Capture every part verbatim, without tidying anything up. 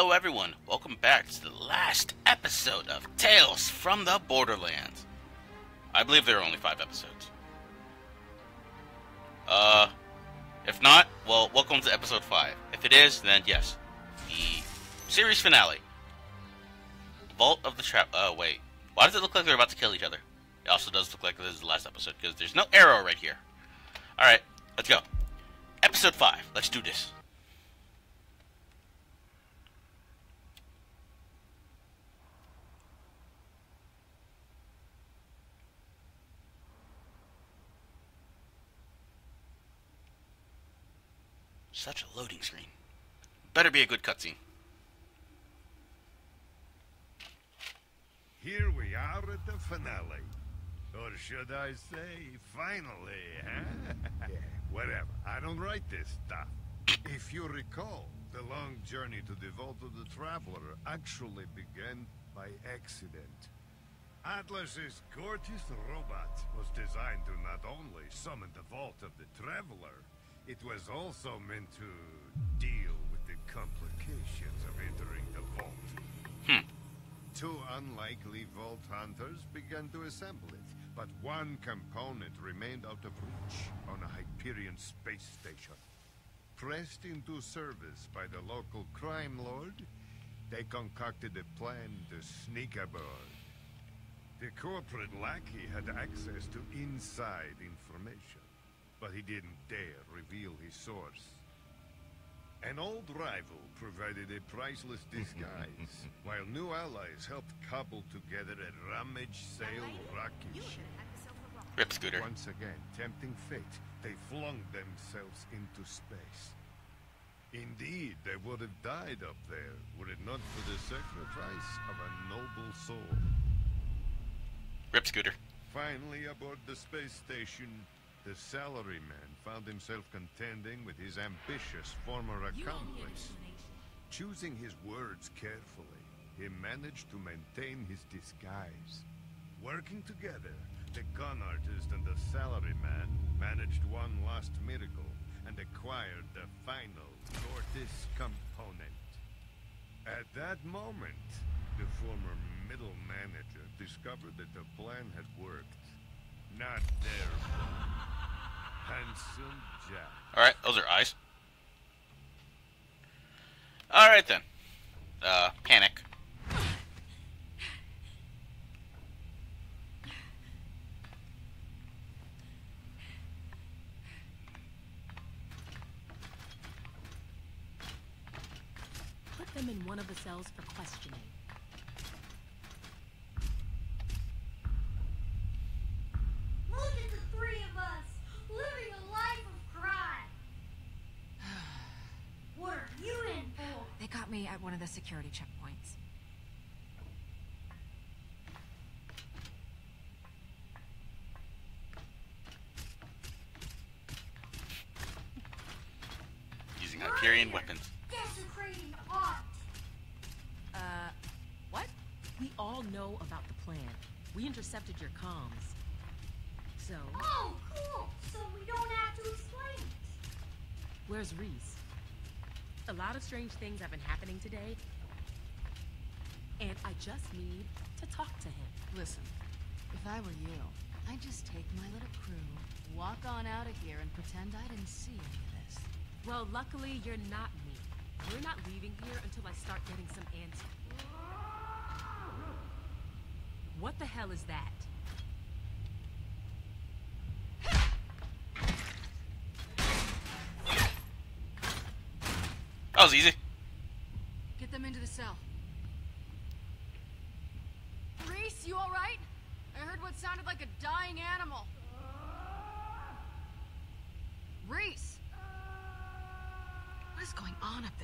Hello everyone, welcome back to the last episode of Tales from the Borderlands. I believe there are only five episodes. Uh, if not, well, welcome to episode five. If it is, then yes, the series finale. Vault of the Trap, uh, wait. Why does it look like they're about to kill each other? It also does look like this is the last episode, because there's no arrow right here. Alright, let's go. Episode five, let's do this. Such a loading screen. Better be a good cutscene. Here we are at the finale. Or should I say, finally, huh? Yeah, whatever. I don't write this stuff. If you recall, the long journey to the Vault of the Traveler actually began by accident. Atlas's gorgeous robot was designed to not only summon the Vault of the Traveler, it was also meant to deal with the complications of entering the vault. Hmm. Two unlikely vault hunters began to assemble it, but one component remained out of reach on a Hyperion space station. Pressed into service by the local crime lord, they concocted a plan to sneak aboard. The corporate lackey had access to inside information, but he didn't dare reveal his source. An old rival provided a priceless disguise, while new allies helped cobble together a rummage-sale rocket ship. Rip Scooter. Once again, tempting fate, they flung themselves into space. Indeed, they would have died up there, were it not for the sacrifice of a noble soul. Rip Scooter. Finally, aboard the space station, the salaryman found himself contending with his ambitious former accomplice. Choosing his words carefully, he managed to maintain his disguise. Working together, the con artist and the salaryman managed one last miracle and acquired the final Gortys component. At that moment, the former middle manager discovered that the plan had worked. Not their fault. Handsome Jack. Alright, those are eyes. Alright then. Uh, panic. Put them in one of the cells for questioning. Look at the three of us, living a life of crime. What are you in for? They got me at one of the security checkpoints. Using Hyperion weapons. Desecrating art. Uh, what? We all know about the plan. We intercepted your comms. So, Oh, cool. So we don't have to explain it. where's Rhys? A lot of strange things have been happening today, and I just need to talk to him. Listen, if I were you, I'd just take my little crew, walk on out of here, and pretend I didn't see any of this. Well, luckily, you're not me. We're not leaving here until I start getting some answers. What the hell is that? That was easy. Get them into the cell. Rhys, you alright? I heard what sounded like a dying animal. Rhys! What is going on up there?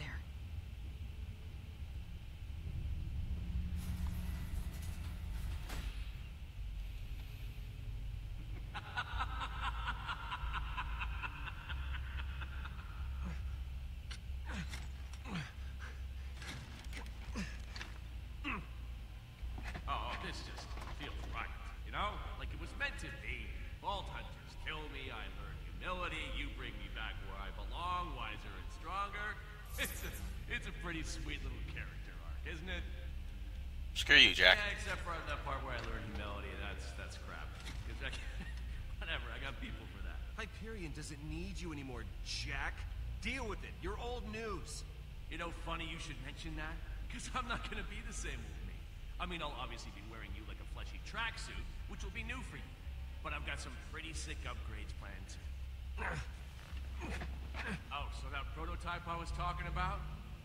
Oh, this just feels right, you know? Like it was meant to be. Vault hunters kill me, I learn humility, you bring me back where I belong, wiser and stronger. It's, It's a pretty sweet little character arc, isn't it? Screw you, Jack. Yeah, except for that part where I learned humility, that's that's crap. Cause I, whatever, I got people for that. Hyperion doesn't need you anymore, Jack. Deal with it. You're old news. You know, funny you should mention that, because I'm not gonna be the same with me. I mean, I'll obviously be wearing you like a fleshy tracksuit, which will be new for you. But I've got some pretty sick upgrades planned too. Oh, so that prototype I was talking about?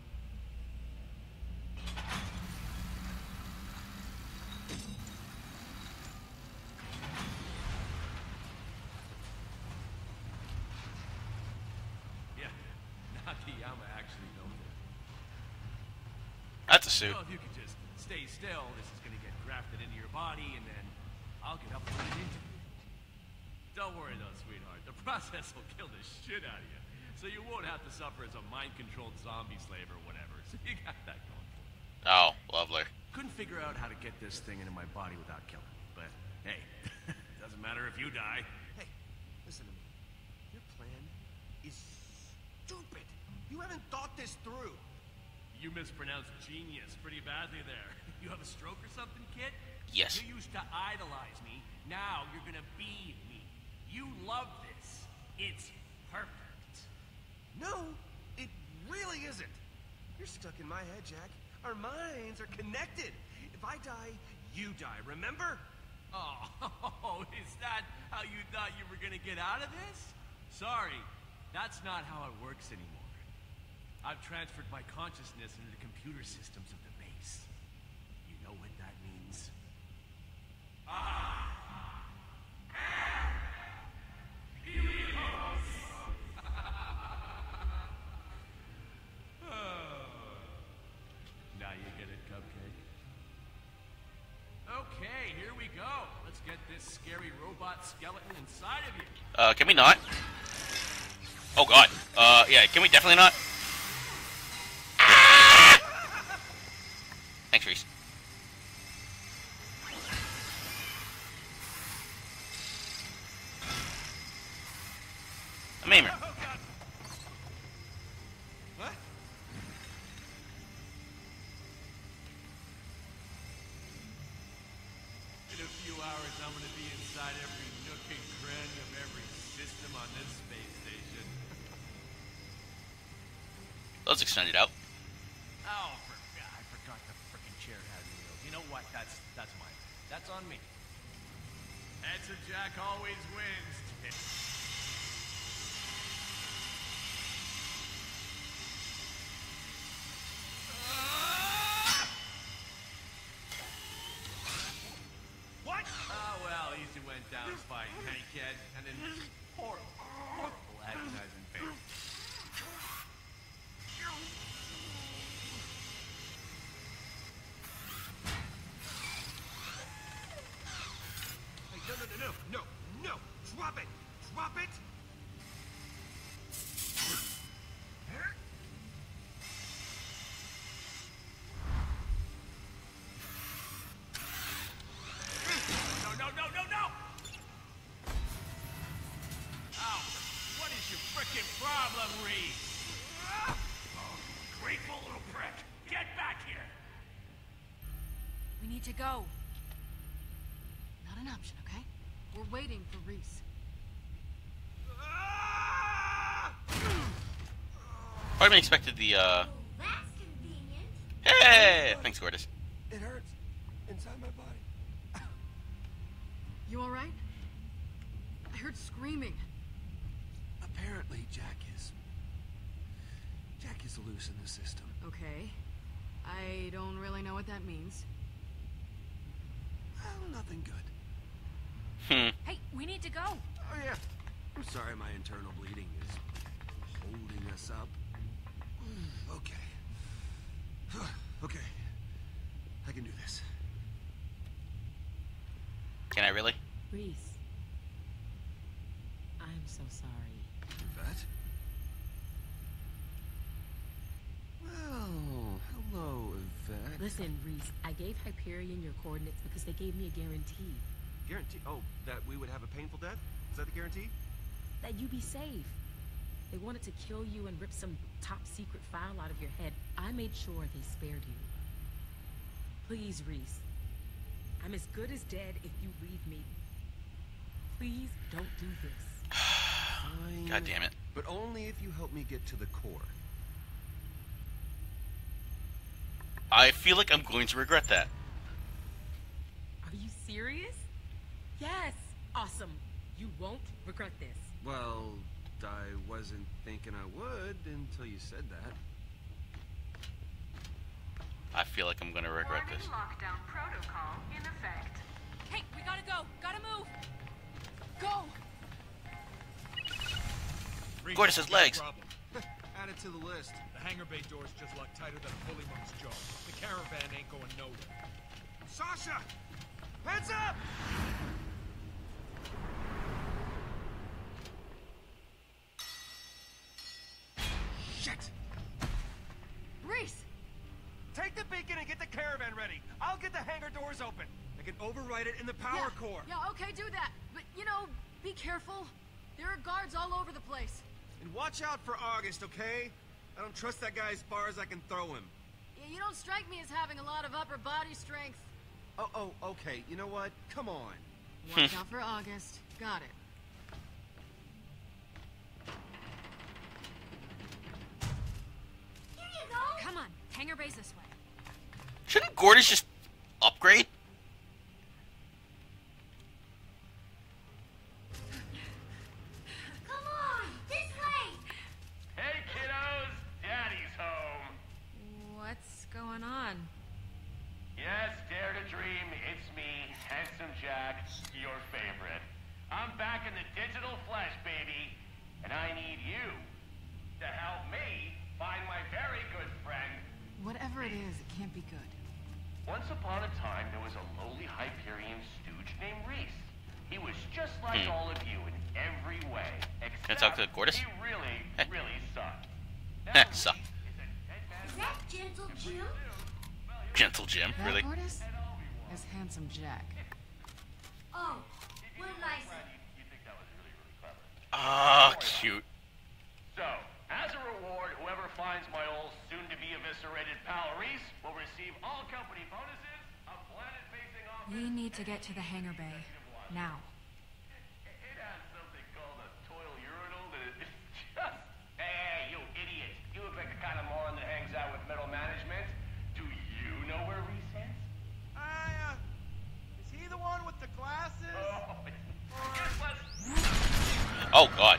Yeah, Nakayama actually built it. That's a suit. So if you could just stay still, this is gonna get grafted into your body, and then I'll get up and put it into you. Don't worry though, sweetheart. The process will kill the shit out of you. So you won't have to suffer as a mind-controlled zombie slave or whatever. So you got that going for you. Oh, lovely. Couldn't figure out how to get this thing into my body without killing me. But hey, doesn't matter if you die. Hey, listen to me. Your plan is stupid. You haven't thought this through. You mispronounced genius pretty badly there. You have a stroke or something, kid? Yes. You used to idolize me. Now you're gonna be me. You love this. It's perfect. No, it really isn't. You're stuck in my head, Jack. Our minds are connected. If I die, you die, remember? Oh, is that how you thought you were gonna get out of this? Sorry, that's not how it works anymore. I've transferred my consciousness into the computer systems of the base. You know what that means? Ah! Helios! Now you get it, Cupcake. Okay, here we go. Let's get this scary robot skeleton inside of you. Uh, can we not? Oh god. Uh, yeah, can we definitely not? Ah! Thanks, Rhys. I'm aiming. Oh, God. What? In a few hours, I'm gonna be inside every nook and cranny of every system on this space station. Let's extend it out. Oh, for, I forgot the frickin' chair had wheels. You know what? That's that's mine. That's on me. Answer Jack always wins. What? Oh, well, easy went down fighting, hey, kid? And then horrible, horrible agonizing pain. Hey, no, no, no, no, no, no! Drop it! Drop it! No, no, no, no, no! Ow! What is your frickin' problem, Rhys? Oh, grateful little prick! Get back here! We need to go. Not an option, okay? We're waiting for Rhys. I even expected the, uh... That's convenient. Hey! Thanks, Gortys. It hurts inside my body. You alright? I heard screaming. Apparently, Jack is... Jack is loose in the system. Okay. I don't really know what that means. Well, nothing good. Hmm. Hey, we need to go. Oh, yeah. I'm sorry my internal bleeding is holding us up. Okay. Okay. I can do this. Can I really? Rhys. I'm so sorry. Yvette? Well, hello, Yvette. Listen, Rhys, I gave Hyperion your coordinates because they gave me a guarantee Guarantee? Oh, that we would have a painful death? Is that the guarantee? that you'd be safe. They wanted to kill you and rip some top-secret file out of your head. I made sure they spared you. Please, Rhys. I'm as good as dead if you leave me. Please don't do this. Fine. God damn it. But only if you help me get to the core. I feel like I'm going to regret that. Are you serious? Yes. Awesome. You won't regret this. Well, I wasn't thinking I would until you said that. I feel like I'm going to regret Warning, this. lockdown protocol in effect. Hey, we gotta go. Gotta move. Go. Rhys, Gordon says got a legs. problem. Add it to the list. The hangar bay door's just locked tighter than a bully monk's jaw. The caravan ain't going nowhere. Sasha! Heads up! Shit! Rhys! Take the beacon and get the caravan ready. I'll get the hangar doors open. I can override it in the power yeah, core. Yeah, okay, do that. But, you know, be careful. There are guards all over the place. And watch out for August, okay? I don't trust that guy as far as I can throw him. Yeah, you don't strike me as having a lot of upper body strength. Oh, oh, okay. You know what? Come on. Watch out for August. Got it. Here you go. Come on, hangar bay's this way. Shouldn't Gordon just upgrade? Come on, this way. Hey, kiddos! Daddy's home. What's going on? Yes, dare to dream. It's me, Handsome Jack, your favorite. I'm back in the digital flesh, baby. And I need you to help me find my very good friend. Whatever it is, it can't be good. Once upon a time, there was a lowly Hyperion stooge named Rhys. He was just like Hmm. all of you in every way, except Can I talk to Gordis? he really, Heh. really sucked. Heh, Now, suck. Rhys is a dead-man Is that Gentle Jim? Gentle Jim, That really? Gordis is Handsome Jack. Oh, what did I say? You think that was really, really clever. Ah, cute. So, as a reward, whoever finds my old soon-to-be eviscerated pal Rhys will receive all company bonuses, a planet-facing office. We need to get to the hangar bay. Now. It has something called a toil urinal that is just... Hey, hey, you idiot. You look like the kind of moron that hangs out with middle management. Do you know where Rhys is? I, uh, is he the one with the glasses? Oh, yes, let's... Oh, God.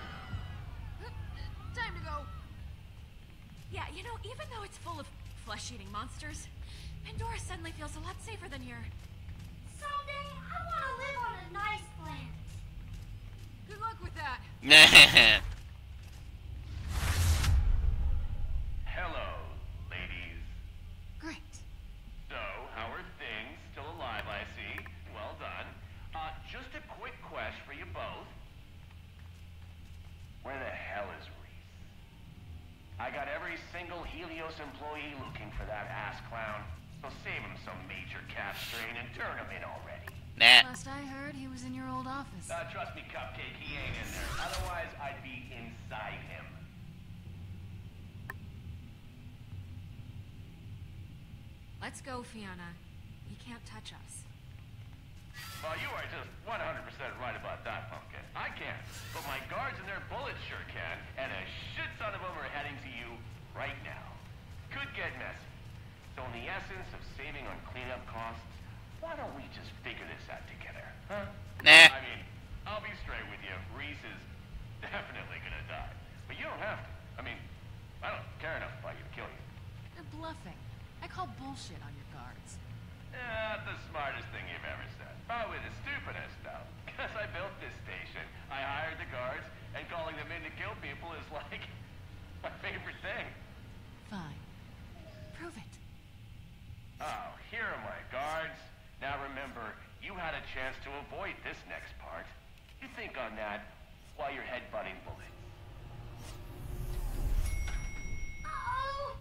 Time to go. Yeah, you know, even though it's full of flesh-eating monsters, Pandora suddenly feels a lot safer than here. Someday, I want to live on a nice planet. Good luck with that. Nah. Hello, ladies. Great. So, how are things? Still alive, I see. Well done. Uh, just a quick question for you both. Where the hell is Rhys? I got every single Helios employee looking for that ass clown. So save him some major cap strain and turn him in already. Nah. Last I heard, he was in your old office. Uh, trust me, Cupcake, he ain't in there. Otherwise, I'd be inside him. Let's go, Fiona. He can't touch us. Well, you are just one hundred percent right about that, Pumpkin. I can't, but my guards and their bullets sure can, and a shit ton of them are heading to you right now. Could get messy. So in the essence of saving on cleanup costs, why don't we just figure this out together, huh? Nah. I mean, I'll be straight with you. Rhys is definitely gonna die. But you don't have to. I mean, I don't care enough about you to kill you. You're bluffing. I call bullshit on your guards. Yeah, the smartest thing you've ever said. Probably the stupidest, though. Because I built this station. I hired the guards, and calling them in to kill people is like my favorite thing. Fine. Prove it. Oh, here are my guards. Now remember, you had a chance to avoid this next part. You think on that while you're headbutting bullets. Uh-oh.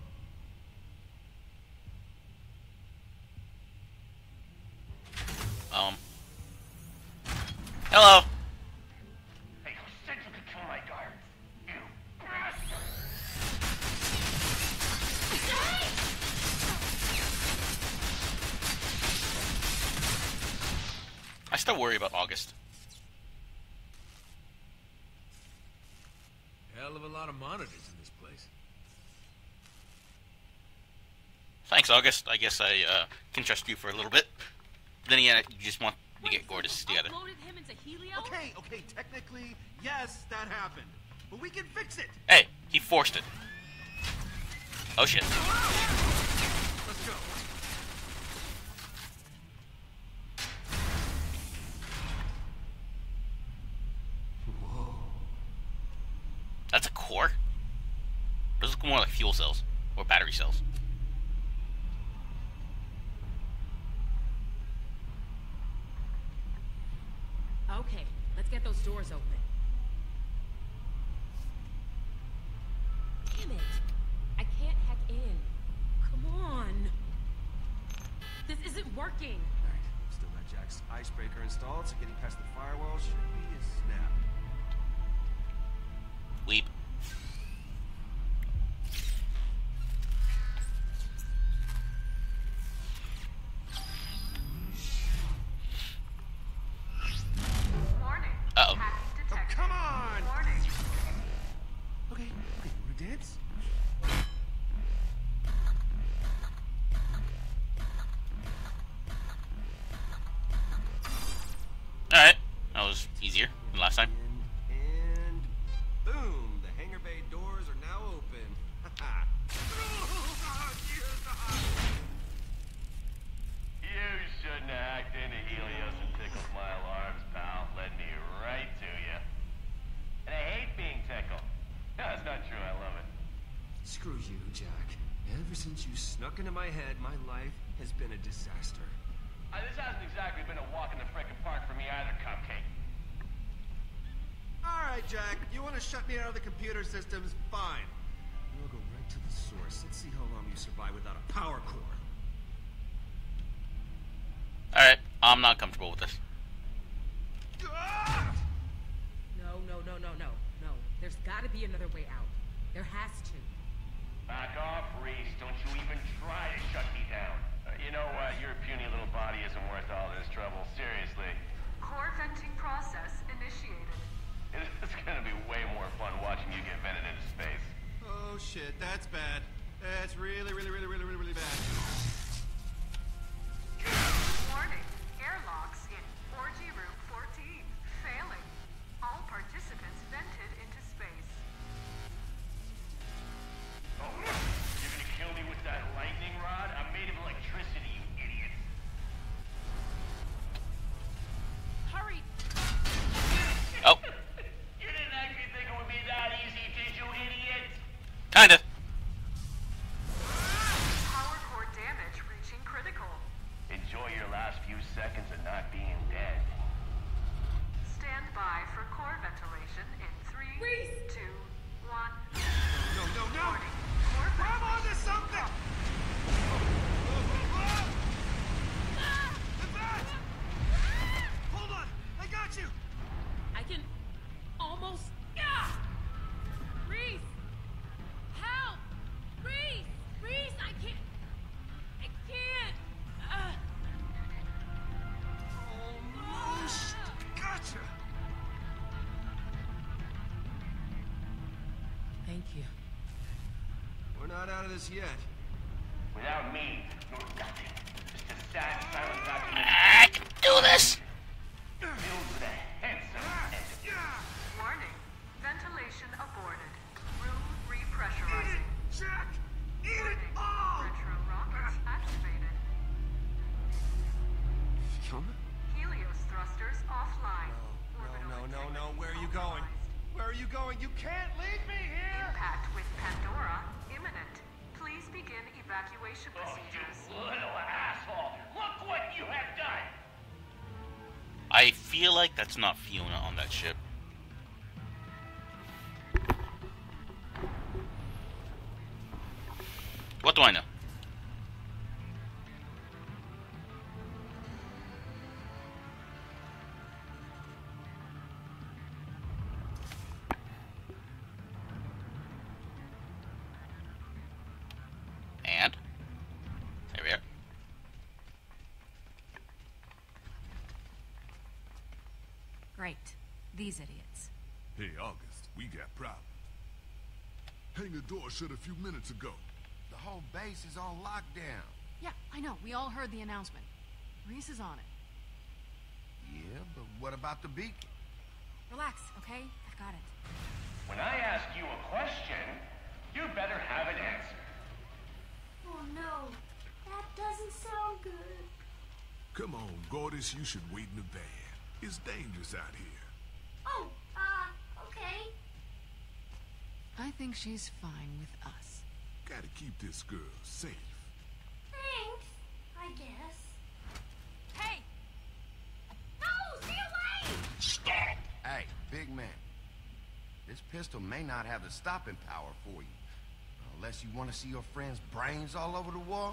Um. Hello. Hey, who said you could kill my guards? You. I worry about August. Hell of a lot of monitors in this place. Thanks, August. I guess I uh, can trust you for a little bit. Then again, you just want to get Gortys together. Uploaded him into Helios? Okay, okay, technically, yes, that happened. But we can fix it. Hey, he forced it. Oh shit. Let's go. Whoa. That's a core? Those look more like fuel cells. Or battery cells. Okay, let's get those doors open. Damn it! I can't hack in. Come on. This isn't working. Alright, still got Jack's icebreaker installed, so getting past the firewall should be a snap. Weep. Warning. Uh-oh. Hacking Oh, detected. come on! Warning. Okay, okay, wanna dance? Alright. That was easier than last time. And, and boom! The hangar bay doors are now open. Haha. You shouldn't have hacked into Helios and tickled my alarms, pal. Led me right to you. And I hate being tickled. No, that's not true. I love it. Screw you, Jack. Ever since you snuck into my head, my life has been a disaster. Uh, this hasn't exactly been a walk in the frickin' park for me either, Cupcake. Alright, Jack. You want to shut me out of the computer systems? Fine. We'll go right to the source. Let's see how long you survive without a power core. Alright, I'm not comfortable with this. Ah! No, no, no, no, no, no. There's gotta be another way out. There has to. Back off, Rhys. Don't you even try to shut me down. Uh, you know what? Your puny little body isn't worth all this trouble. Seriously. Core venting process initiated. It's gonna be way more fun watching you get vented into space. Oh shit, that's bad. That's really, really, really, really, really, really bad. Warning. Airlocks in orgy room fourteen. Failing. All participants vented into space. Oh, you're gonna kill me with that lightning rod? I'm made of electricity, you idiot. Hurry! Oh, You didn't actually think it would be that easy, did you, idiot? kinda. Power core damage reaching critical. Enjoy your last few seconds of not being dead. Stand by for core ventilation in three, Rhys! two, one. No, no, no! Warning. Core Grab onto ventilation something! The bat! Hold on! I got you! I can almost. Ah! Rhys! Help! Rhys! Rhys! I can't. I can't. Uh, Almost! Gotcha! Thank you. We're not out of this yet. Without me, you're nothing. Just a sad, silent document I can do this. filled with a handsome end. Warning. Ventilation aborted. Room repressurizing. Jack! Eat it Warning. all! Retro rockets activated. Come? Helios thrusters offline. No, Orbital no, no, no, integrity where are you going? compromised. Where are you going? You can't leave me here! Impact with Pandora imminent. Please begin evacuation Oh, procedures. you little asshole! Look what you have done! I feel like that's not Fiona on that ship. What do I know? And there we are. Right. These idiots. Hey, August, we got problems. Hangar door shut a few minutes ago. The whole base is on lockdown. Yeah, I know. We all heard the announcement. Rhys is on it. Yeah, but what about the beacon? Relax, okay? I've got it. When I ask you a question, you better have an answer. Oh no, that doesn't sound good. Come on, Gortys, you should wait in the van. It's dangerous out here. Oh, uh, okay. I think she's fine with us. Gotta keep this girl safe. Thanks, I guess. Hey! No, stay away! Stop! Hey, big man. This pistol may not have the stopping power for you. Unless you want to see your friend's brains all over the wall.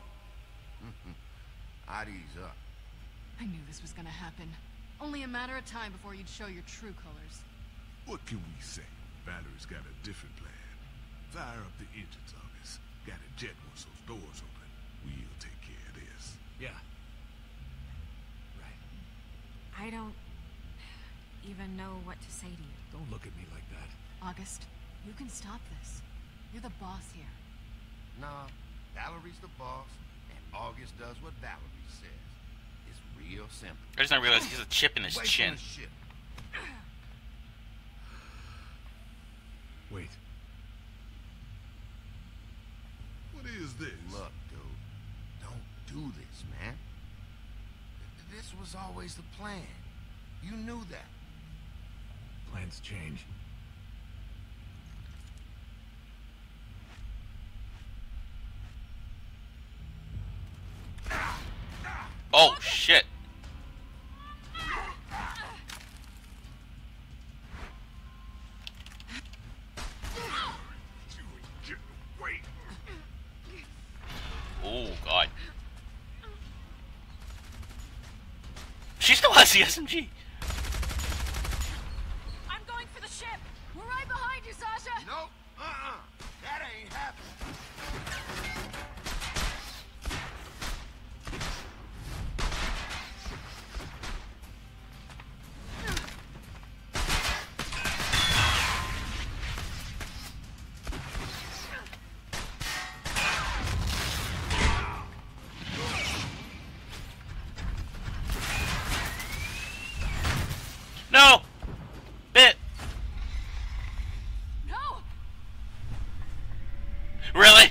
I'd ease up. I knew this was gonna happen. Only a matter of time before you'd show your true colors. What can we say? Valerie's got a different plan. Fire up the engines, August. Gotta jet once those doors open. We'll take care of this. Yeah. Right. I don't even know what to say to you. Don't look at me like that. August, you can stop this. You're the boss here. Nah, Valerie's the boss, and August does what Valerie says. It's real simple. I just not realize he has a chip in his Away from chin. the ship. Wait. What is this? Look, dude, don't do this, man. This was always the plan. You knew that. Plans change. Oh, shit. Oh, God. She still has the S M G. I'm going for the ship! We're right behind you, Sasha! Nope. Uh-uh. That ain't happening. No! Bit! No! Really?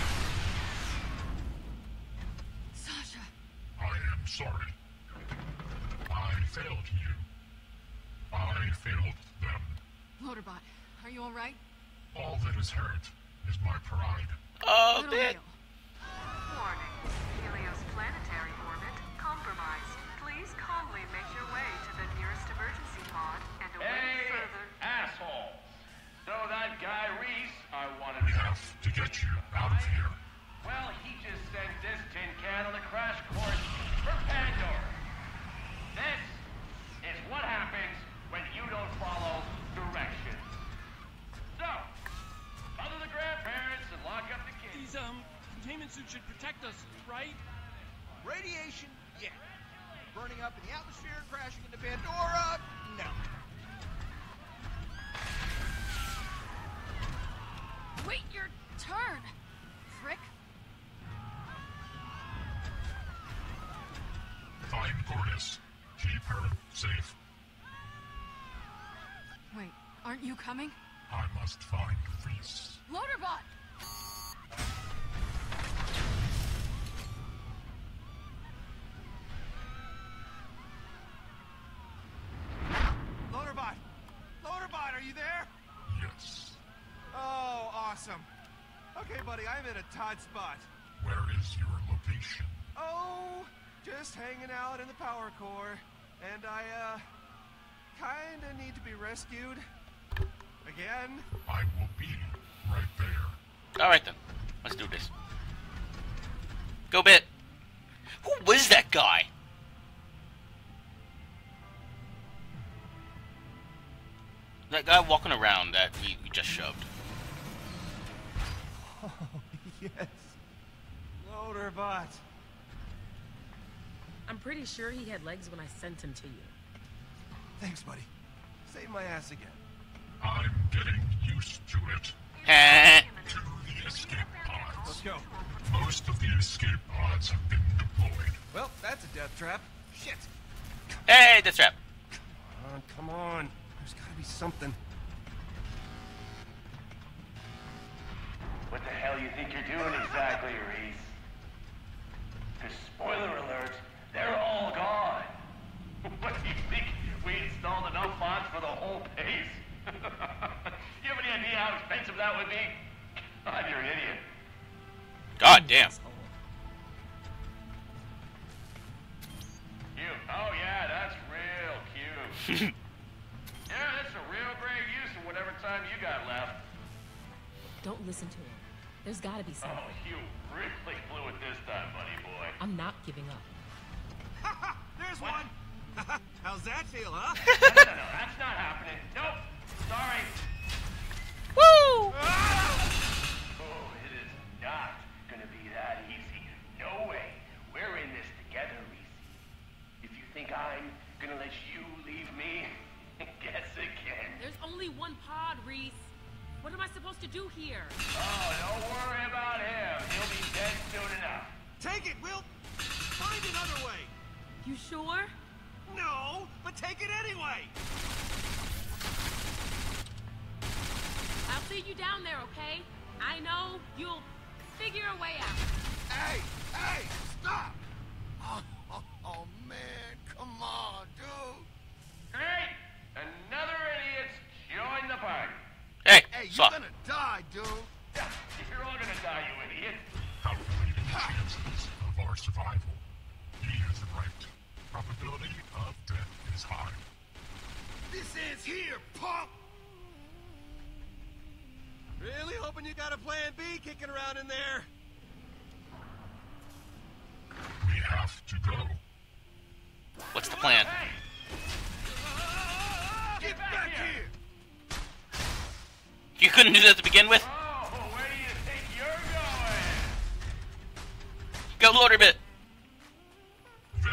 Sasha! I am sorry. I failed you. I failed them. Motorbot, are you alright? All that is hurt is my pride. Oh, Little Bit! Leo. Warning. Helios planetary orbit compromised. Please calmly make your way to the nearest emergency pod and await Hey, further... asshole! So that guy Rhys, I wanted We to... have to get you out of here. Well, he just sent this tin can on a crash course for Pandora. This is what happens when you don't follow directions. So, follow the grandparents and lock up the kids. These, um, containment suits should protect us, right? Radiation, yeah. Burning up in the atmosphere, crashing into Pandora, no. Wait your turn! Frick! Find Gortys. Keep her safe. Wait, aren't you coming? I must find Rhys. Motorbot! Loaderbot! Loaderbot, are you there? Yes. Oh, awesome. Okay, buddy, I'm in a Todd spot. Where is your location? Oh, just hanging out in the power core. And I, uh, kinda need to be rescued. Again? I will be right there. Alright then. Let's do this. Go, Bit. Who was that guy? That guy walking around that we, we just shoved. Oh, yes. Loaderbot. I'm pretty sure he had legs when I sent him to you. Thanks, buddy. Save my ass again. I'm getting used to it. Heh. To the escape pods. Let's go. Most of the escape pods have been deployed. Well, that's a death trap. Shit. Hey, that's trap. Come on, come on. There's gotta be something. What the hell you think you're doing exactly, Rhys? Because spoiler alert, they're all gone. What do you think? We installed enough mods for the whole base? You have any idea how expensive that would be? God, you're an idiot. God damn. Cute. Oh yeah, that's real cute. Yeah, that's a real great use of whatever time you got left. Don't listen to him. There's gotta be something. Oh, you really blew it this time, buddy boy. I'm not giving up. There's one. How's that feel, huh? no, no, no, that's not happening. Nope. Sorry. Woo! Oh, it is not gonna be that easy. No way. We're in this together, Rhys. If you think I'm gonna let you leave me, guess again. There's only one pod, Rhys. What am I supposed to do here? Oh, don't worry about him. He'll be dead soon enough. Take it, Will. Find another way. You sure? No, but take it anyway. I'll see you down there, okay? I know you'll figure a way out. Hey, hey, stop! Oh, oh, oh, man, come on, dude. Hey, another idiot's joined the party. Hey, Hey, you're stop. gonna die, dude. You're all gonna die, you idiot. Calculating chances of our survival. He is right. Probability of death is high. This ends here, punk! Really hoping you got a plan B kicking around in there. We have to go. What's the plan? Hey, Get back here! You couldn't do that to begin with? oh, where do you think you're going? Go loader bit. There.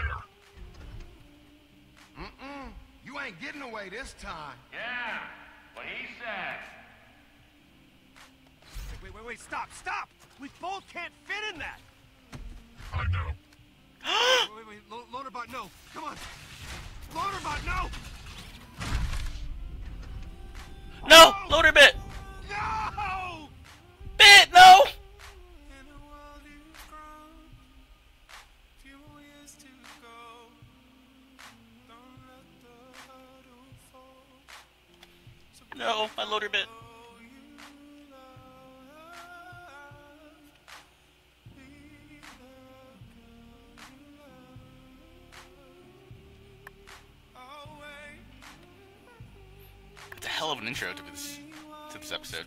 Mm-mm. You ain't getting away this time. Yeah, what he said. Wait, wait, wait, stop, stop! We both can't fit in that! I know. Wait, wait, wait, Lo Loaderbot, no! Come on! Loaderbot, no! No! Loader bit! No! Bit! No! No, my loader bit. It's a hell of an intro to this to this episode.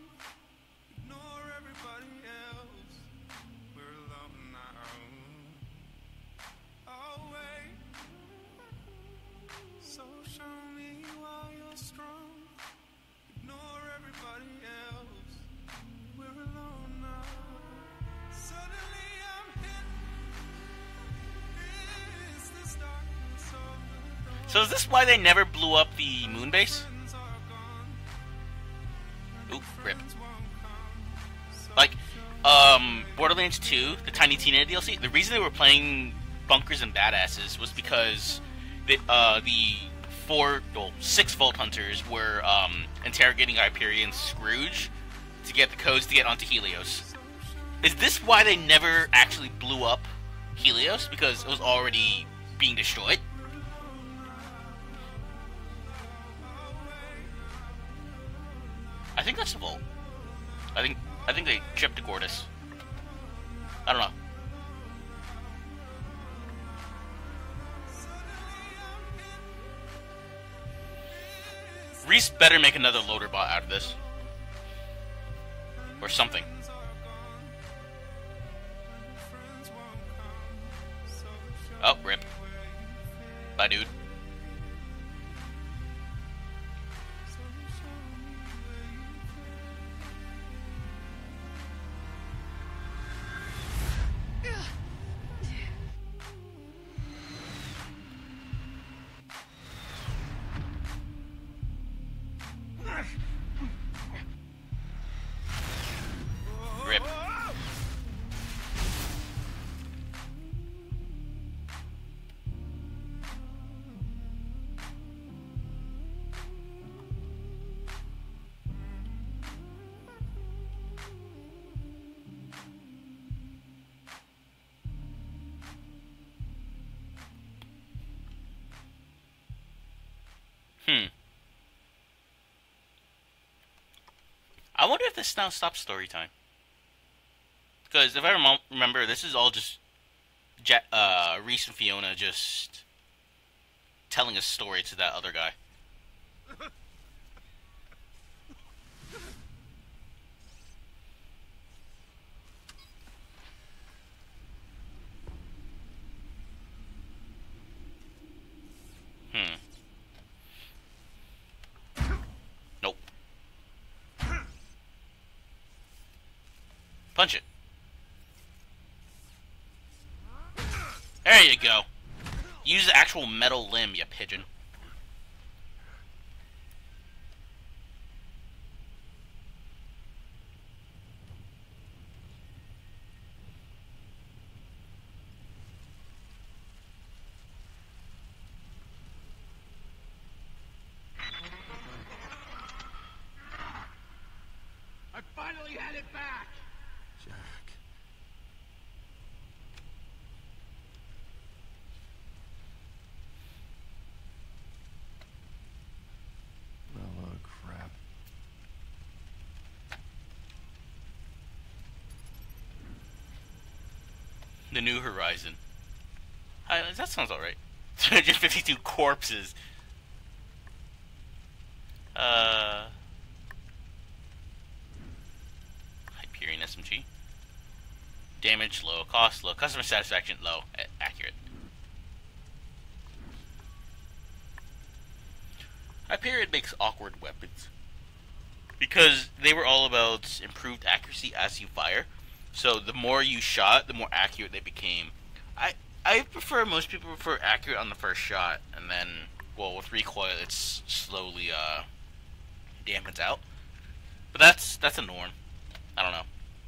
So is this why they never blew up the moon base? Oop, rip. Like, um, Borderlands two, the Tiny Tina D L C, the reason they were playing Bunkers and Badasses was because the, uh, the four, well, six Vault Hunters were, um, interrogating Hyperion's Scrooge to get the codes to get onto Helios. Is this why they never actually blew up Helios? Because it was already being destroyed? I think that's the Vault. I think I think they chipped the Gortys. I don't know. Rhys better make another loader bot out of this. Or something. Oh, rip. Bye, dude. wonder if this now stops story time. Because if I rem remember, this is all just ja uh, Rhys and Fiona just telling a story to that other guy. Hmm. Nope. Punch it. There you go. Use the actual metal limb, you pigeon. I finally had it back! Jack. A load of crap. The New Horizon. Hi, that sounds alright. three hundred fifty-two corpses. Uh... Hyperion S M G. Damage low, cost low, customer satisfaction low, a accurate. Hyperion makes awkward weapons because they were all about improved accuracy as you fire. So the more you shot, the more accurate they became. I I prefer most people prefer accurate on the first shot, and then well with recoil it's slowly uh dampens out. But that's that's a norm. I don't know.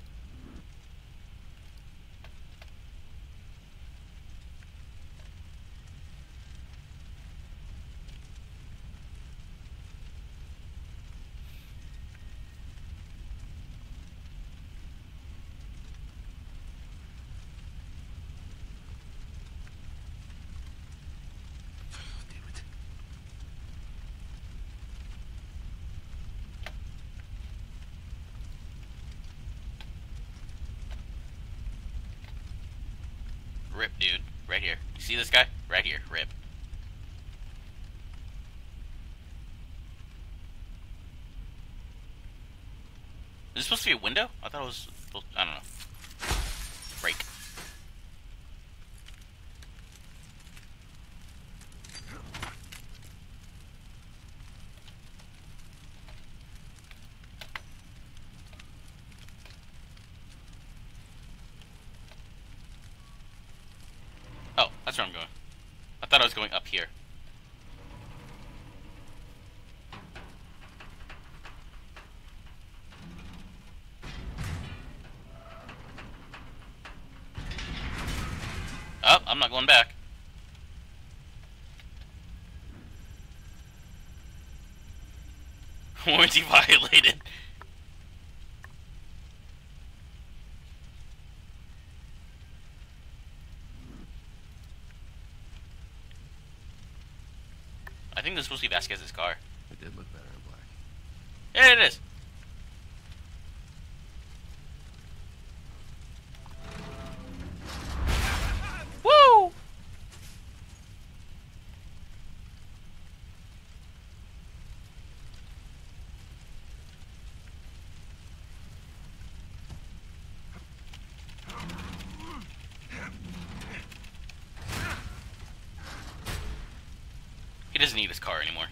Rip, dude. Right here. You see this guy? Right here. Rip. Is this supposed to be a window? I thought it was... I don't know. Break. Oh, that's where I'm going. I thought I was going up here. Oh, I'm not going back. Warranty violated. I think this is supposed to be Vasquez's car. It did look better in black. Yeah, it is. Woo! He doesn't need his car anymore.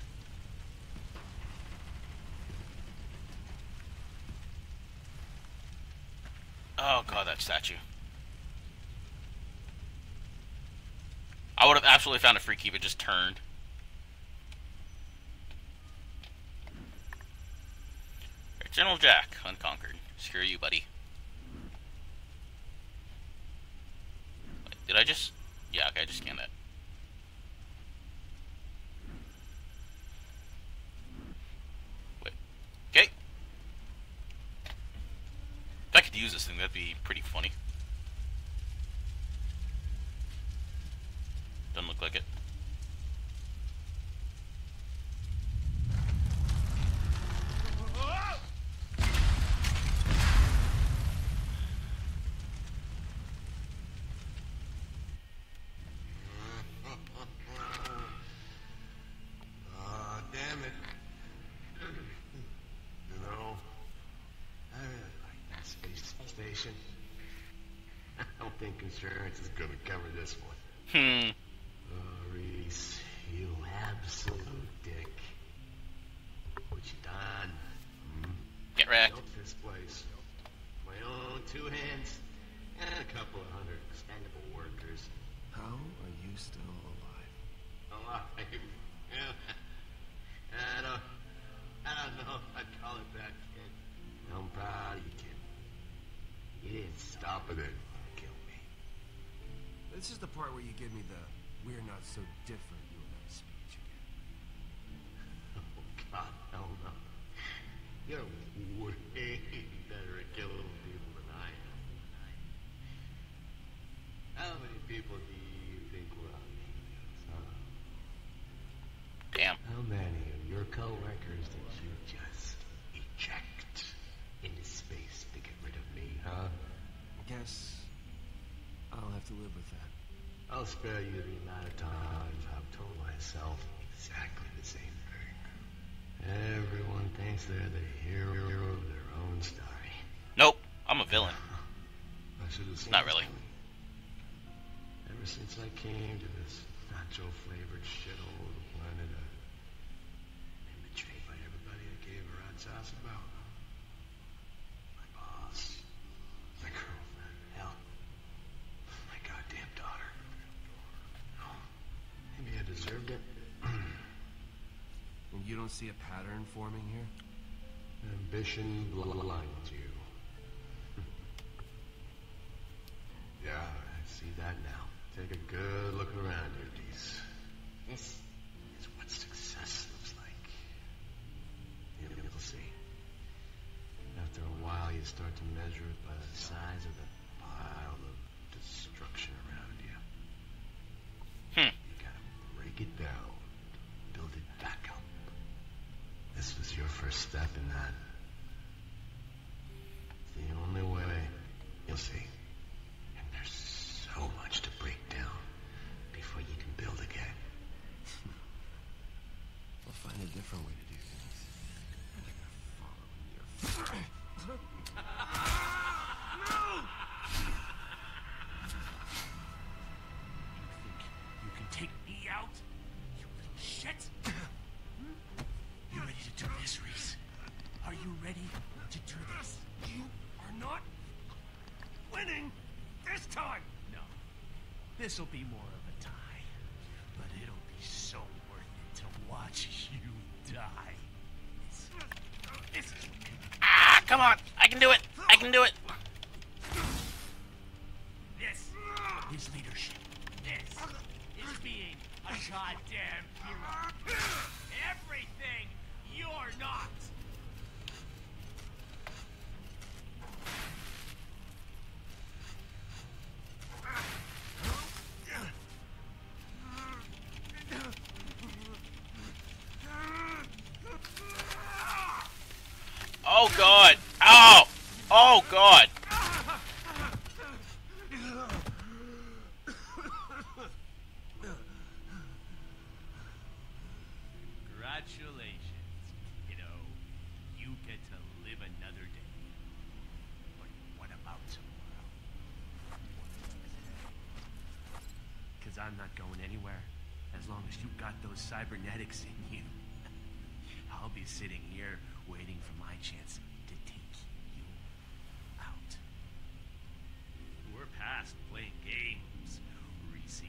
Oh god, that statue. I would have absolutely found a free key if it just turned. General Jack, unconquered. Screw you, buddy. Wait, did I just... Yeah, okay, I just scanned that. Wait. Okay. If I could use this thing, that'd be pretty funny. Doesn't look like it. station. I don't think insurance is gonna cover this one. Hmm. Oh, Rhys, you absolute dick. What you done? Hmm? Get wrecked. Built this place. My own two hands and a couple of hundred expendable workers. How are you still alive? Alive? Yeah. I don't, I don't know if I'd call it that, kid. I'm proud of you, kid. You didn't stop it and kill me. This is the part where you give me the "we're not so different" you and I speech again. Oh, God, hell no. You're way better at killing people than I am. How many people do you think were on Helios, huh? Damn. How many of your co-workers did you just eject into space to get rid of me, huh? I guess I'll have to live with that. I'll spare you the amount of times I've told myself exactly the same thing. Everyone thinks they're the hero of their own story. Nope. I'm a villain. I should have seen Not this really. coming. Ever since I came to this nacho-flavored shithole of a planet, I've been betrayed by everybody I gave a rat's ass about. My boss, my girlfriend, hell, my goddamn daughter. Oh, maybe I deserved it. And you don't see a pattern forming here? Ambition blinds you. Yeah, I see that now. Take a good look around here, Rhys. This is what success looks like. You'll see. After a while, you start to measure it by the size of the pile of destruction around you. Hmm. You gotta break it down, build it back up. This was your first step in that. It's the only way. You'll see. And there's so much to break down before you can build again. I'll find a different way to do things. I'm not gonna follow in your... No! You can take me out? You little shit! You ready to do this, Rhys? Are you ready to do this? You are not winning this time! No. This'll be more of a tie. But it'll be so worth it to watch you die. This, this is... Ah, come on. I can do it. I can do it. This is leadership. This is being a goddamn hero. Everything you're not. Oh, God. Ow. Oh, God. Congratulations, kiddo. You get to live another day. But what about tomorrow? Because I'm not going anywhere as long as you got those cybernetics in you. I'll be sitting here waiting for my chance to take you out. We're past playing games, Rhys.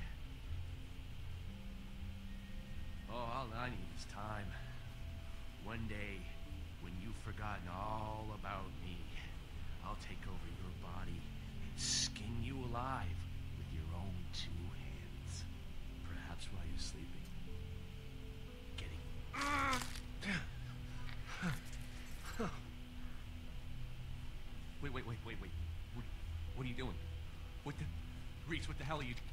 Oh, all I need is time. One day, when you've forgotten all about me, I'll take over your body and skin you alive with your own two hands. Perhaps while you're sleeping. Getting... Wait, wait, wait, wait, wait. What, what are you doing? What the... Rhys, what the hell are you...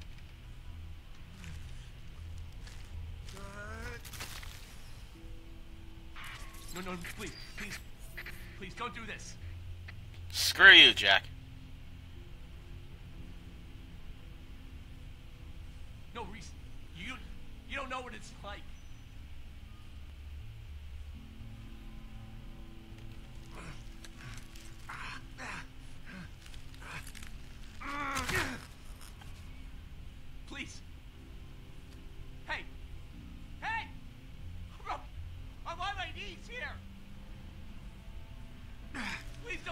No, no, please, please, please, don't do this. Screw you, Jack. No, Rhys, you, you don't know what it's like.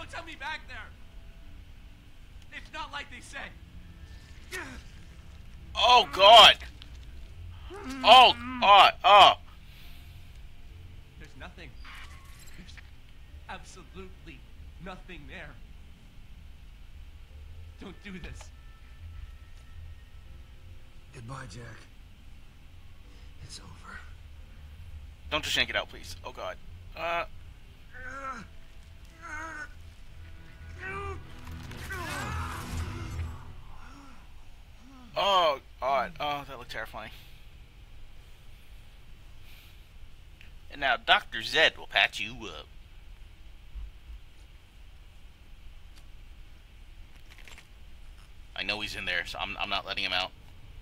Don't tell me back there. It's not like they say. Oh God. Oh God. Oh. There's nothing. There's absolutely nothing there. Don't do this. Goodbye, Jack. It's over. Don't just yank it out, please. Oh God. Uh. Oh God. Oh, that looked terrifying. And now Doctor Zed will patch you up. I know he's in there, so I'm I'm not letting him out.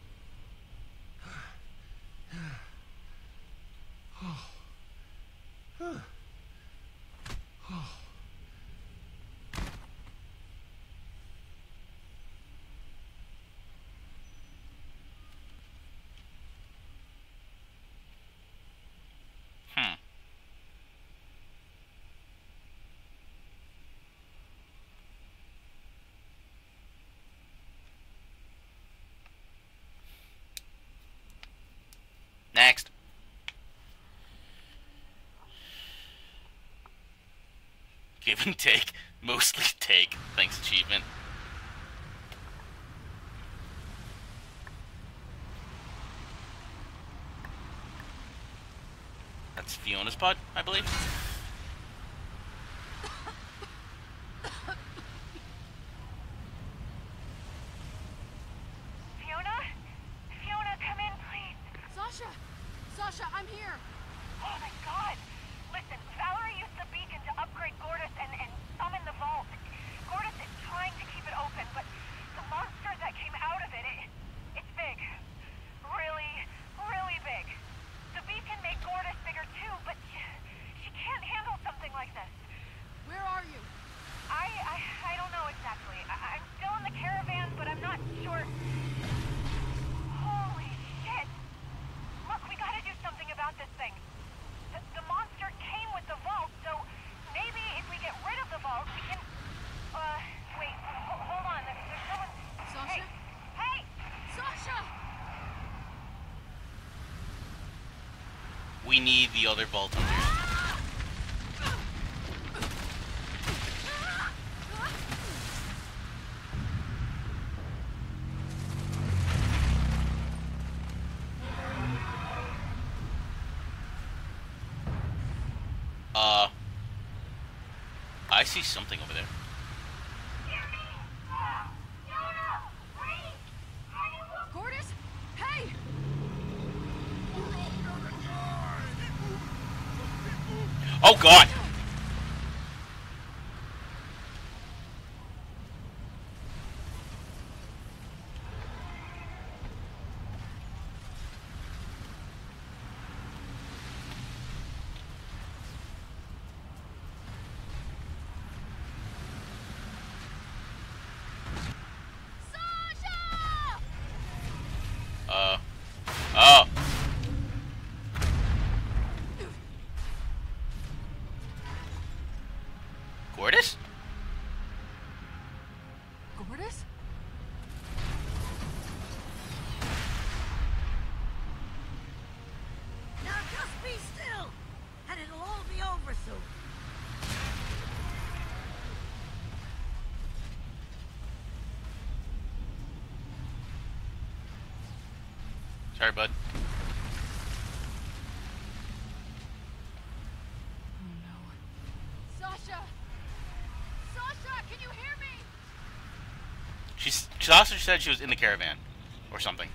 Hmm. Next. Give and take. Mostly take. Thanks, achievement. That's Fiona's pod, I believe. Fiona? Fiona, come in, please. Sasha! Sasha, I'm here! Oh my god! Listen, Valerie used the beacon to upgrade Gordis and, and summon the vault. Gordis is trying to keep it open, but the monster that came out of it, it it's big. Really, really big. The beacon made Gordis bigger too, but she, she can't handle something like this. Where are you? I, I, I don't know exactly. I, I'm still in the caravan, but I'm not sure. Holy shit! Look, we gotta do something about this thing. The, the monster came with the vault, so maybe if we get rid of the vault, we can... Uh, wait, ho hold on. There's, there's someone... Sasha? Hey! Hey! Sasha! We need the other vault in there. Uh, I see something over there. Gordis? Hey! Oh God! Uh. Oh. Gordis? Gordis? Now just be still, and it'll all be over soon. Sorry, bud. Oh no. Sasha! Sasha, can you hear me? She's, she also said she was in the caravan. Or something.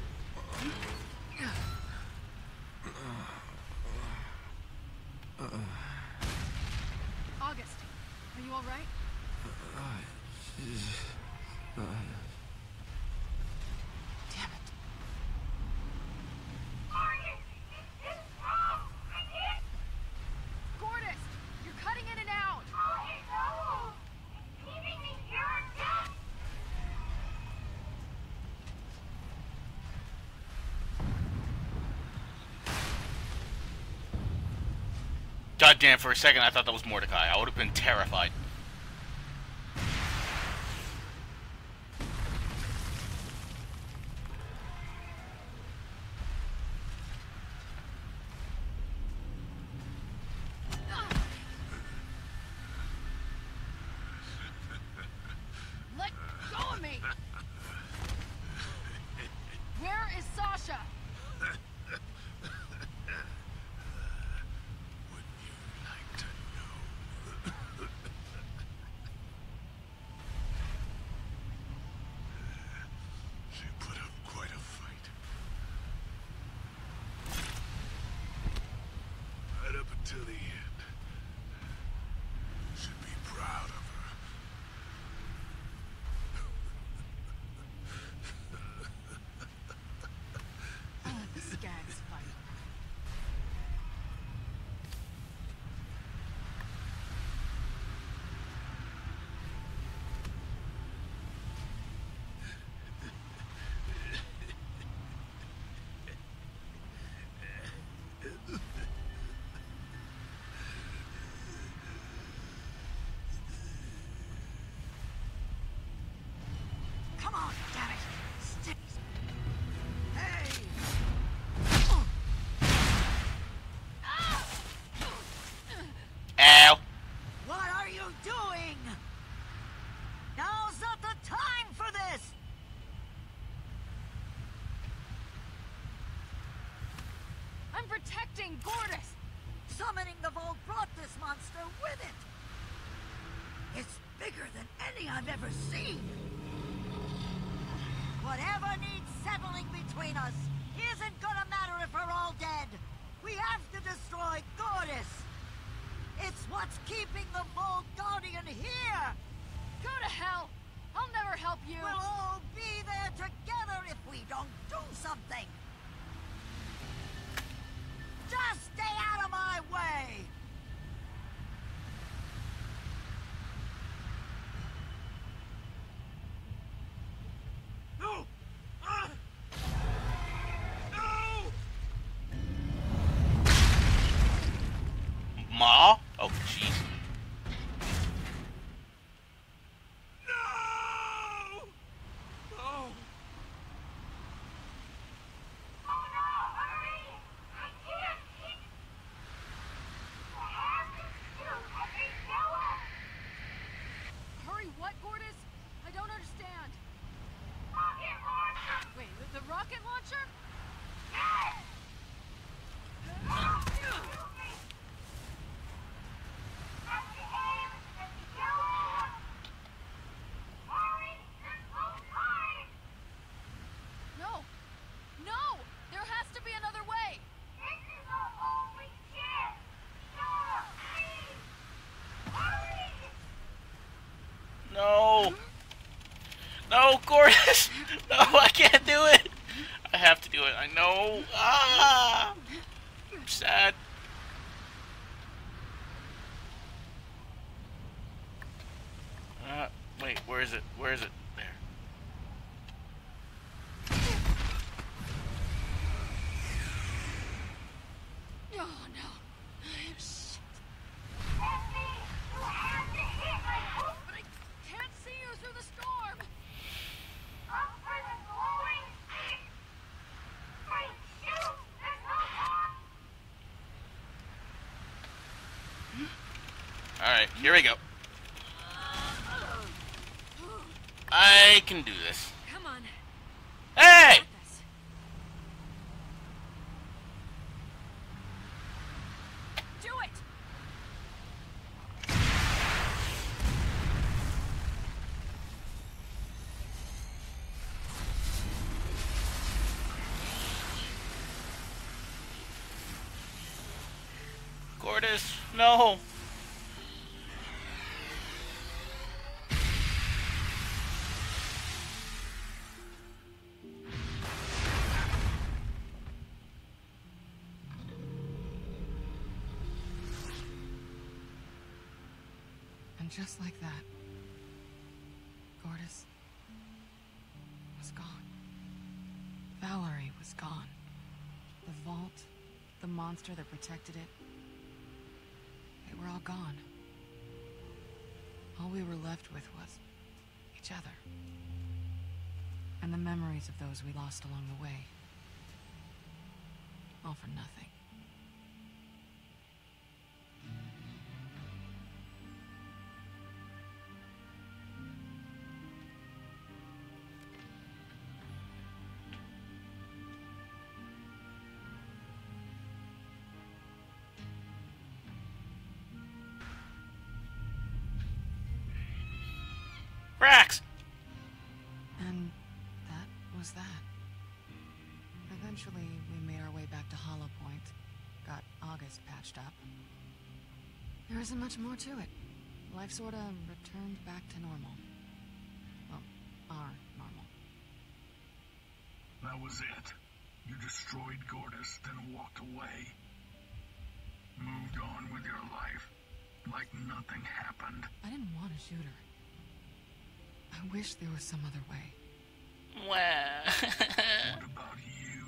August, are you alright? Damn it. Gordis, you're cutting in and out. God damn, for a second I thought that was Mordecai. I would have been terrified. till the end. Should be proud of her. I'll let the skags fight. Come on, damn it! Stick. Hey! Ow! What are you doing? Now's not the time for this! I'm protecting Gortys! Summoning the Vault brought this monster with it! It's bigger than any I've ever seen! Whatever needs settling between us isn't gonna matter if we're all dead! We have to destroy Gortys! It's what's keeping the Vault Guardian here! Go to hell! I'll never help you! We'll all be there together if we don't do something! Just stay out of my way! No! Ah! No! Ma? Oh, jeez. No! Oh! Oh no, hurry! I can't keep... You have to shoot every killer! Hurry, what, Gortys? I don't understand. Rocket launcher! Wait, the, the rocket launcher? Yes! Oh, shoot me! That's the aim! That's the killer! Hurry! There's no time! No! No! There has to be another way! This is our only chance! Sure, please! Hurry! No! No, Gortys! No, I can't do it! I have to do it, I know! Ah! I'm sad. Uh, wait, where is it? Where is it? There. Oh, no. Shit. Effie, you have to hit my hook! But I can't see you through the storm! Up for the glowing stick! Wait, shoot! There's no time! Alright, here we go. I can do this. Come on. Hey! Got this. Do it! Gortys, no! And just like that, Gortys was gone. Valerie was gone. The vault, the monster that protected it, they were all gone. All we were left with was each other. And the memories of those we lost along the way. All for nothing. Brax! And that was that. Eventually, we made our way back to Hollow Point, got August patched up. There isn't much more to it. Life sorta returned back to normal. Well, our normal. That was it. You destroyed Gortys, then walked away. Moved on with your life, like nothing happened. I didn't want to shoot her. I wish there was some other way. Wow. What about you?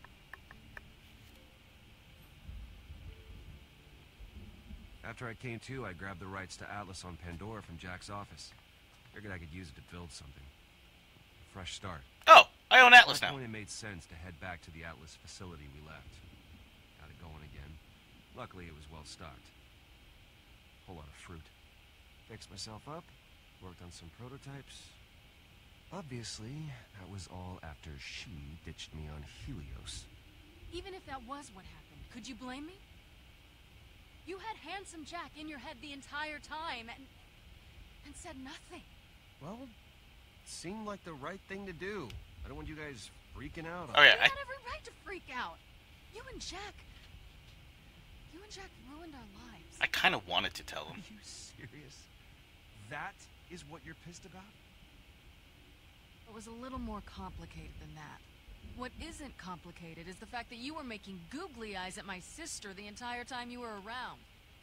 After I came to, I grabbed the rights to Atlas on Pandora from Jack's office. Figured I could use it to build something. A fresh start. Oh, I own Atlas At that now. point, it made sense to head back to the Atlas facility we left. Got it going again. Luckily, it was well stocked. Whole lot of fruit. Fixed myself up. Worked on some prototypes. Obviously, that was all after she ditched me on Helios. Even if that was what happened, could you blame me? You had Handsome Jack in your head the entire time and... and said nothing. Well, it seemed like the right thing to do. I don't want you guys freaking out. Oh yeah, You I, had every right to freak out. You and Jack... You and Jack ruined our lives. I kind of wanted to tell Are him. you serious? That is what you're pissed about? It was a little more complicated than that. What isn't complicated is the fact that you were making googly eyes at my sister the entire time you were around.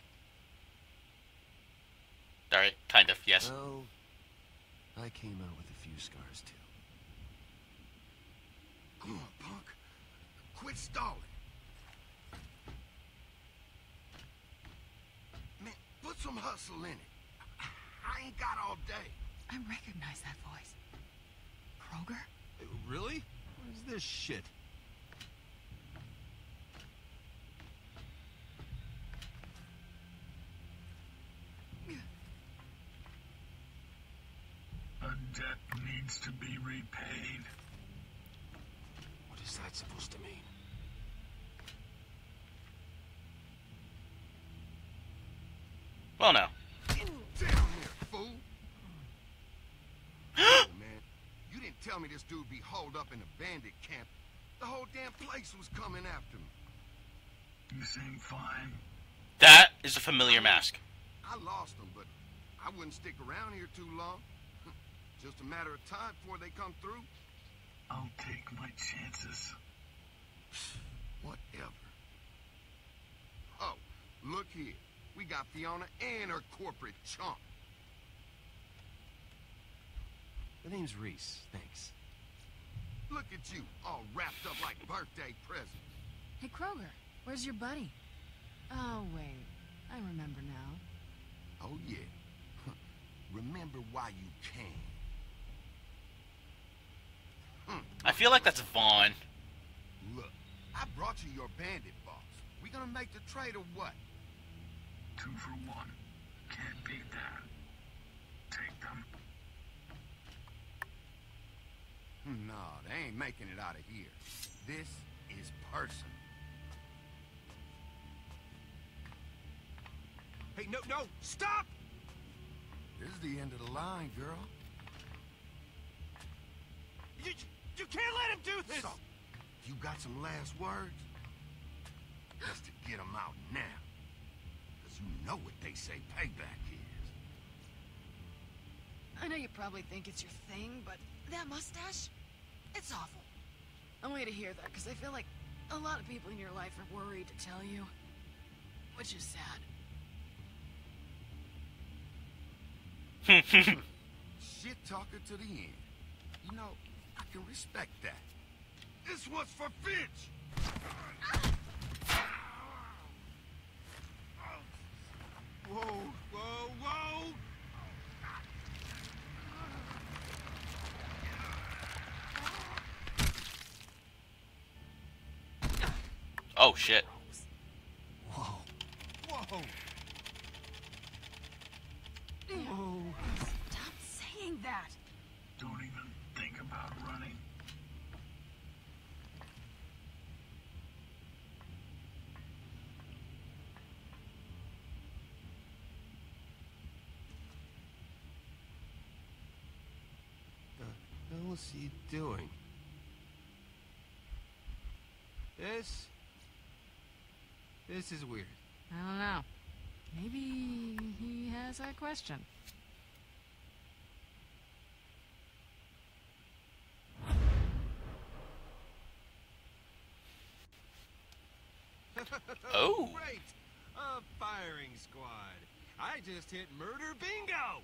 Alright, kind of, yes. Well, I came out with a few scars too. Come on, punk. Quit stalling. Man, put some hustle in it. I, I ain't got all day. I recognize that voice. Kroger? Really? What is this shit? A debt needs to be repaid. What is that supposed to mean? Well, no. Get down here, fool. Oh, man, you didn't tell me this dude be holed up in a bandit camp. The whole damn place was coming after me. You seem fine. That is a familiar mask. I lost them, but I wouldn't stick around here too long. Just a matter of time before they come through. I'll take my chances. Whatever. Oh, look here. We got Fiona and her corporate chump. The name's Rhys, thanks. Look at you, all wrapped up like birthday presents. Hey, Kroger, where's your buddy? Oh, wait. I remember now. Oh, yeah. Remember why you came. Hmm. I feel like that's Vaughn. Look, I brought you your bandit boss. We gonna make the trade or what? Two for one. Can't beat that. Take them. No, they ain't making it out of here. This is personal. Hey, no, no, stop! This is the end of the line, girl. You, you can't let him do this! So, you got some last words? Just to get them out now. Because you know what they say payback is. I know you probably think it's your thing, but that mustache, it's awful. I want you to hear that, because I feel like a lot of people in your life are worried to tell you, which is sad. Shit talker to the end. You know, I can respect that. This one's for Finch! Whoa, whoa, whoa! Oh, shit. Whoa. Whoa. Whoa. Stop saying that. Don't even think about running. The hell is he doing? This This is weird. I don't know. Maybe he has a question. Oh. Great! A firing squad. I just hit murder bingo!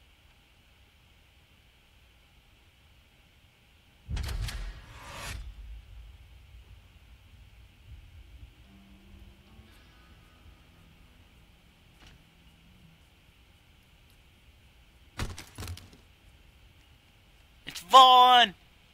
It's Vaughn!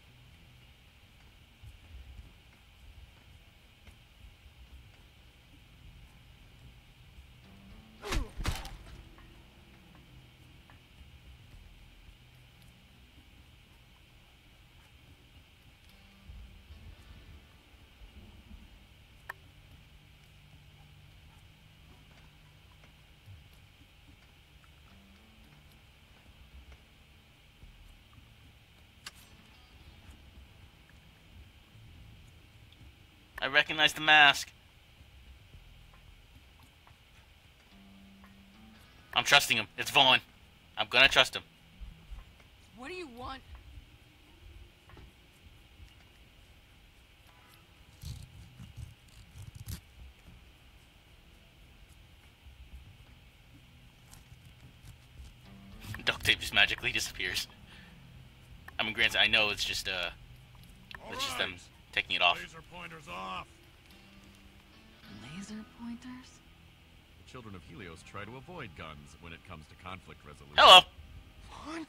I recognize the mask. I'm trusting him. It's Vaughn. I'm gonna trust him. What do you want? Duct tape just magically disappears. I mean, granted, I know it's just uh, it's just them taking it off. Laser pointers off. Laser pointers? The children of Helios try to avoid guns when it comes to conflict resolution. Hello. Vaughn?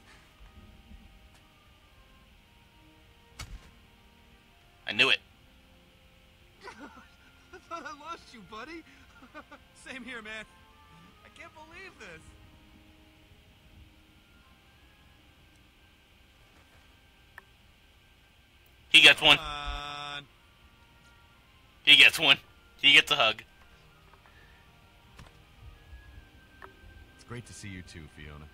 I knew it. I thought I lost you, buddy. Same here, man. I can't believe this. He gets one. Come on. He gets one. He gets a hug. It's great to see you too, Fiona.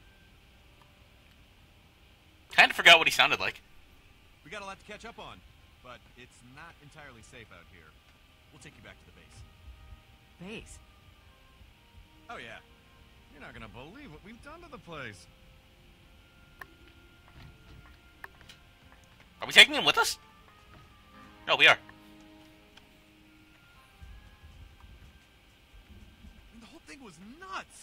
Kinda forgot what he sounded like. We got a lot to catch up on, but it's not entirely safe out here. We'll take you back to the base. Base? Oh yeah. You're not gonna believe what we've done to the place. Are we taking him with us? No, we are. I mean, the whole thing was nuts.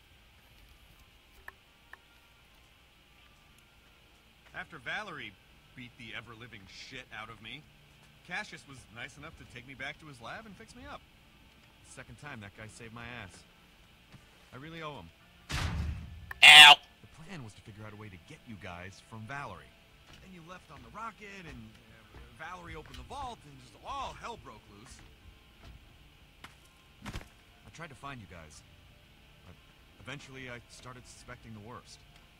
After Valerie beat the ever-living shit out of me, Cassius was nice enough to take me back to his lab and fix me up. Second time that guy saved my ass. I really owe him. Ow! The plan was to figure out a way to get you guys from Valerie. Then you left on the rocket, and uh, Valerie opened the vault, and just all hell broke loose. I tried to find you guys, but eventually I started suspecting the worst.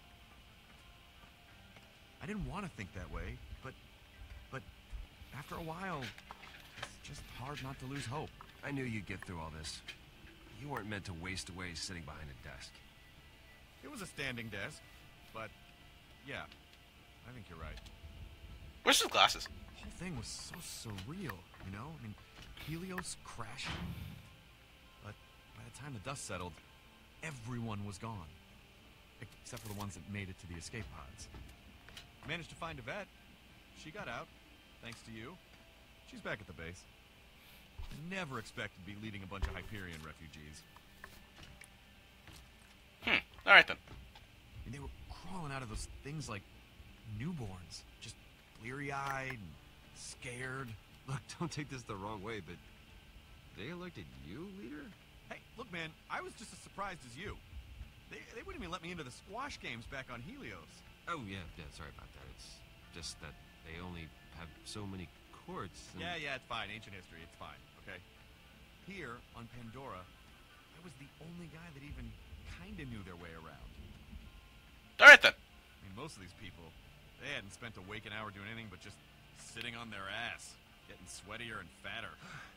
I didn't want to think that way, but, but after a while, it's just hard not to lose hope. I knew you'd get through all this. You weren't meant to waste away sitting behind a desk. It was a standing desk, but yeah, I think you're right. Where's his glasses? The whole thing was so surreal, you know? I mean, Helios crashing, but by the time the dust settled, everyone was gone. Except for the ones that made it to the escape pods. Managed to find Yvette. She got out, thanks to you. She's back at the base. Never expected to be leading a bunch of Hyperion refugees. Hmm. Alright then. I mean, they were crawling out of those things like newborns. Just bleary-eyed and scared. Look, don't take this the wrong way, but they elected you leader? Hey, look, man, I was just as surprised as you. They, they wouldn't even let me into the squash games back on Helios. Oh, yeah, yeah, sorry about that. It's just that they only have so many courts. And... Yeah, yeah, it's fine. Ancient history, it's fine, okay? Here, on Pandora, I was the only guy that even kinda knew their way around. Alright then. I mean, most of these people, they hadn't spent a waking hour doing anything but just sitting on their ass, getting sweatier and fatter.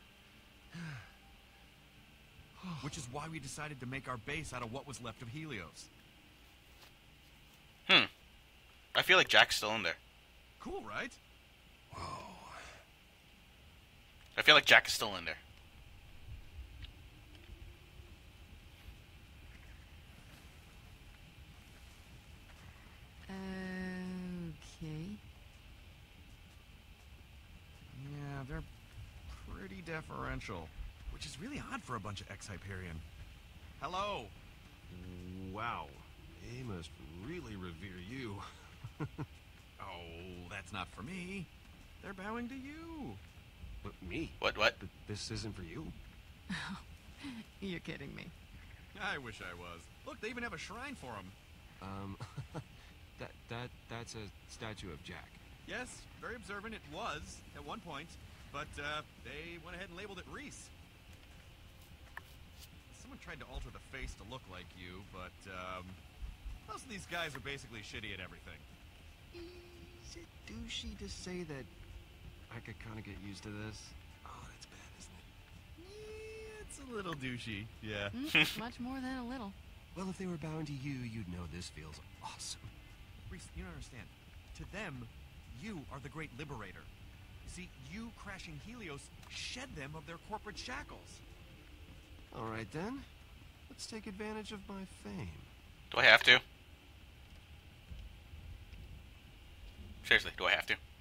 Which is why we decided to make our base out of what was left of Helios. Hmm. I feel like Jack's still in there. Cool, right? I feel like Jack is still in there. deferential, which is really odd for a bunch of ex-Hyperion. Hello. Wow. They must really revere you. Oh, that's not for me. They're bowing to you. But me? What, what? But this isn't for you? You're kidding me. I wish I was. Look, they even have a shrine for him. Um, that, that, that's a statue of Jack. Yes, very observant it was at one point, but uh, they went ahead and labeled it Rhys. Someone tried to alter the face to look like you, but um, most of these guys are basically shitty at everything. Is it douchey to say that I could kind of get used to this? Oh, that's bad, isn't it? Yeah, it's a little douchey, yeah. Mm, much more than a little. Well, if they were bowing to you, you'd know this feels awesome. Rhys, you don't understand. To them, you are the great liberator. You see, you crashing Helios shed them of their corporate shackles. All right, then. Let's take advantage of my fame. Do I have to? Seriously, do I have to?